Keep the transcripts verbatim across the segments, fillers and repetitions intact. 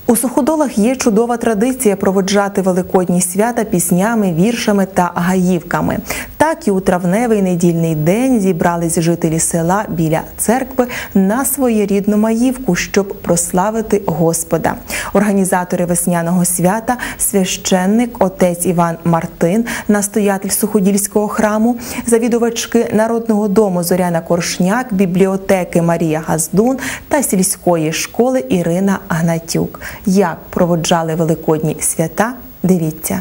У Суходолах є чудова традиція проводжати великодні свята піснями, віршами та гаївками. Так і у травневий недільний день зібрались жителі села біля церкви на своєрідну маївку, щоб прославити Господа. Організатори весняного свята – священник отець Іван Мартин, настоятель Суходільського храму, завідувачки Народного дому Зоряна Коршняк, бібліотеки Марія Газдун та сільської школи Ірина Гнатюк. Як проводжали великодні свята – дивіться.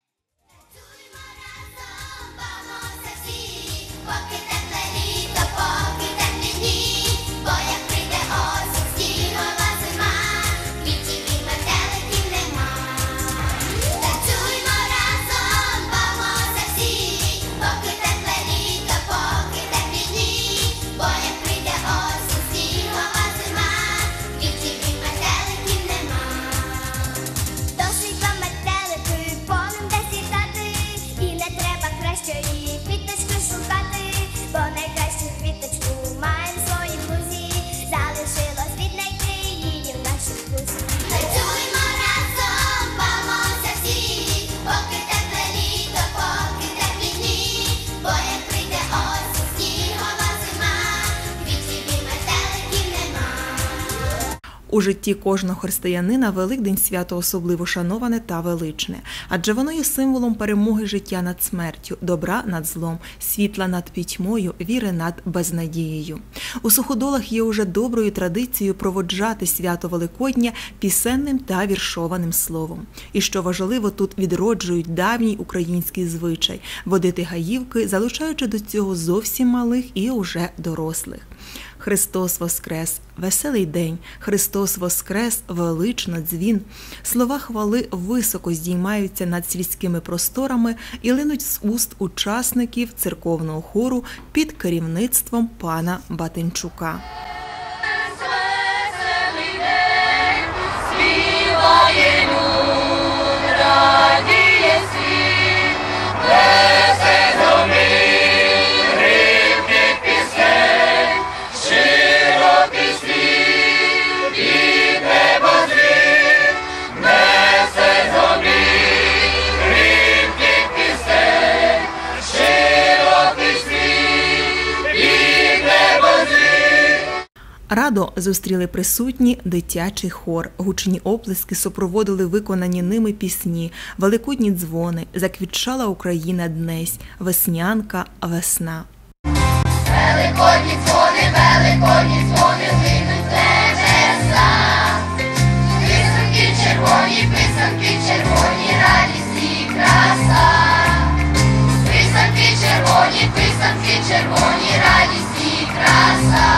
У житті кожного християнина Великдень – свято особливо шановане та величне, адже воно є символом перемоги життя над смертю, добра над злом, світла над пітьмою, віри над безнадією. У Суходолах є уже доброю традицією проводжати свято Великодня пісенним та віршованим словом. І що важливо, тут відроджують давній український звичай – водити гаївки, залучаючи до цього зовсім малих і уже дорослих. Христос воскрес! Веселий день! Христос воскрес! Велично дзвін! Слова хвали високо здіймаються над сільськими просторами і линуть з уст учасників церковного хору під керівництвом пана Батенчука. Веселий день! Співає люд, радіє світ, несе гомін. Радо зустріли присутні дитячий хор. Гучні оплески супроводили виконані ними пісні, великодні дзвони, заквітчала Україна днесь, веснянка, весна. Великодні дзвони, великодні дзвони, линуть з небеса. Писанки червоні, писанки червоні, радість і краса. Писанки червоні, писанки червоні, радість і краса.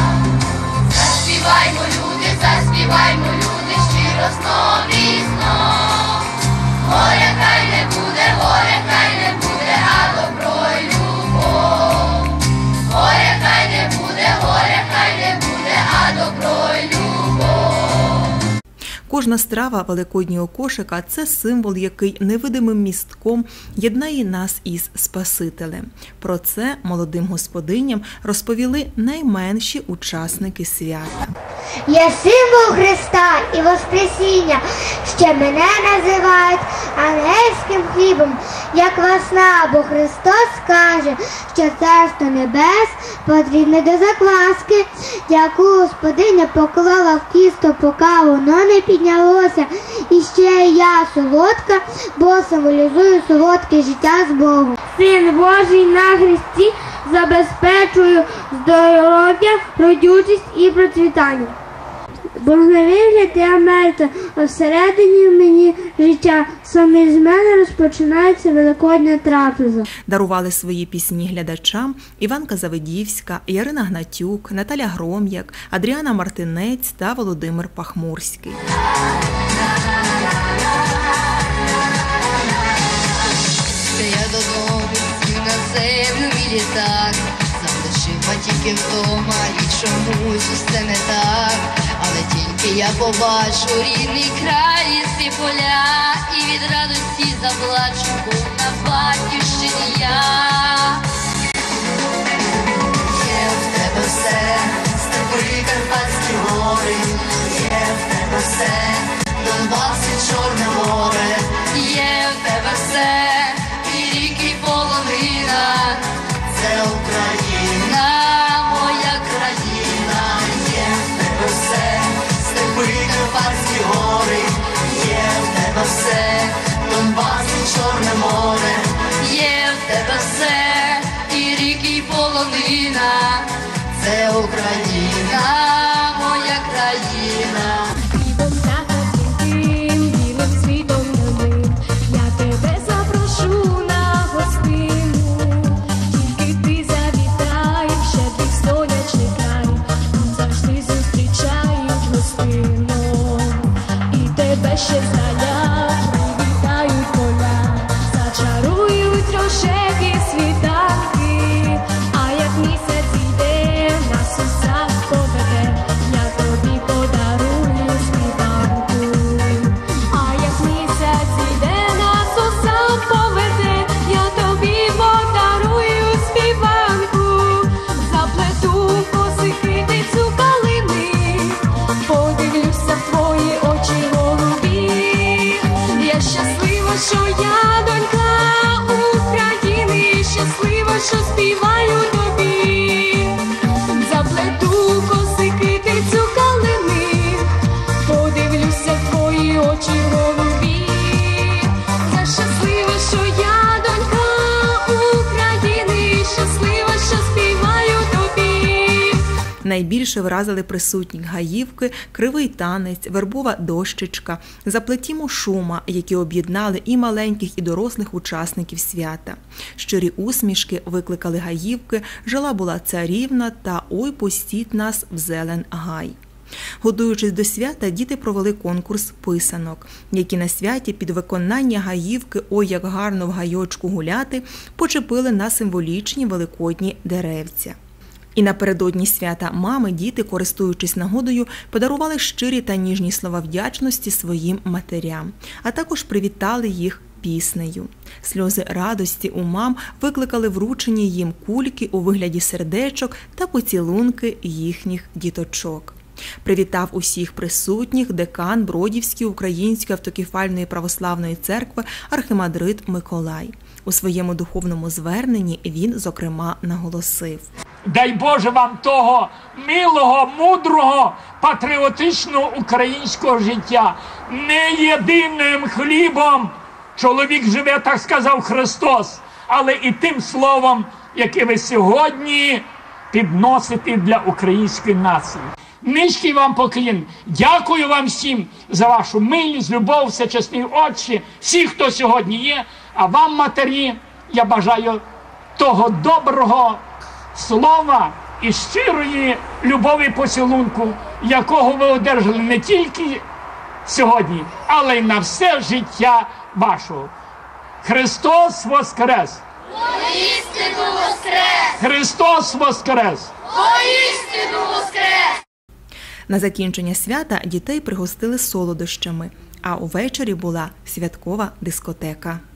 Заспіваймо, люди, заспіваймо, люди, щиро знов і знов. Горя хай не буде, горя хай не буде, а добро й любов. Горя хай не буде, горя хай не буде, а добро й любов. Кожна страва великоднього кошика – це символ, який невидимим містком єднає нас із Спасителем. Про це молодим господиням розповіли найменші учасники свята. Я символ Христа і Воскресіння, ще мене називають ангельським хлібом, як весна, бо Христос каже, що царство небес потрібне до закваски, яку господиня поклала в тісто, поки воно не піднялося. І ще я солодка, бо символізую солодке життя з Богом. Син Божий на хресті забезпечує здоров'я, родючість і процвітання. Бо на вигляд я мертва, а всередині мені життя. Саме з мене розпочинається великодня трапеза. Дарували свої пісні глядачам Іванка Завидівська, Ярина Гнатюк, Наталя Гром'як, Адріана Мартинець та Володимир Пахмурський. Я додому сів на землю мій літак, залишив батьків вдома і чомусь усе не так. Але тільки я побачу рідний край і ці поля, і від радості заплачу, бо на батьківщині я. Є в тебе все, степові Карпатські гори, є в тебе все, Україна, моя країна. Хлібом загадним, білим світом новим, я тебе запрошу на гостину. Тільки ти завітай, щедрий сонячний край, тут завжди зустрічають гостину. І тебе ще здаля привітають поля, зачарують рожеві світанки. А як місяць йде, нас усіх поведе, я тобі подарую співанку. А як місяць йде, нас усіх поведе, я тобі подарую співанку. Заплету коси китицю калини, подивлюся в твої очі голубі. Я щаслива, що я донька України, щаслива, що співаю тобі. Заплету коси китицю калини, подивлюся в твої очі голубі. Я щаслива, що я донька України, щаслива, що співаю тобі. Найбільше вразили присутніх Гаївки кривий танець, вербова дощечка, заплетімо шума, які об'єднали і маленьких, і дорослих учасників свята. Щирі усмішки викликали Гаївки, жила була царівна та ой пустіть нас в зелен гай. Готуючись до свята, діти провели конкурс писанок, які на святі під виконання Гаївки «Ой, як гарно в гайочку гуляти» почепили на символічні великодні деревця. І напередодні свята мами діти, користуючись нагодою, подарували щирі та ніжні слова вдячності своїм матерям, а також привітали їх піснею. Сльози радості у мам викликали вручені їм кульки у вигляді сердечок та поцілунки їхніх діточок. Привітав усіх присутніх декан Бродівської Української автокефальної православної церкви архимандрит Миколай. У своєму духовному зверненні він, зокрема, наголосив: Дай Боже вам того милого, мудрого, патріотичного українського життя. Не єдиним хлібом чоловік живе, так сказав Христос, але і тим словом, яке ви сьогодні підносите для української нації. Низький вам поклін. Дякую вам всім за вашу милість, любов, всечесні очі, всі, хто сьогодні є. А вам, матері, я бажаю того доброго слова і щирої любові поцілунку, якого ви одержали не тільки сьогодні, але й на все життя вашого. Христос воскрес! Воістину воскрес! Христос воскрес! Воістину воскрес! На закінчення свята дітей пригостили солодощами, а увечері була святкова дискотека.